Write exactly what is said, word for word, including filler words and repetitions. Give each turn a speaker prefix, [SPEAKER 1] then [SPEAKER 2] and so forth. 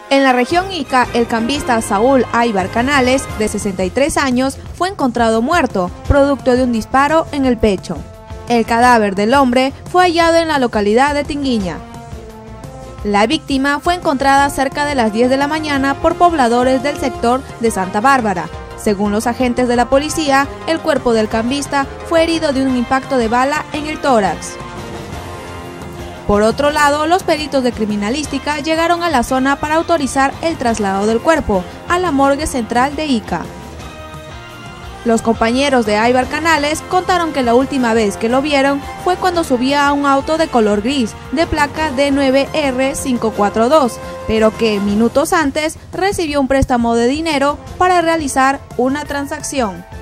[SPEAKER 1] En la región Ica, el cambista Saúl Aybar Canales, de sesenta y tres años, fue encontrado muerto, producto de un disparo en el pecho. El cadáver del hombre fue hallado en la localidad de Tinguiña. La víctima fue encontrada cerca de las diez de la mañana por pobladores del sector de Santa Bárbara. Según los agentes de la policía, el cuerpo del cambista fue herido de un impacto de bala en el tórax. Por otro lado, los peritos de criminalística llegaron a la zona para autorizar el traslado del cuerpo a la morgue central de Ica. Los compañeros de Aybar Canales contaron que la última vez que lo vieron fue cuando subía a un auto de color gris, de placa D nueve R cinco cuatro dos, pero que minutos antes recibió un préstamo de dinero para realizar una transacción.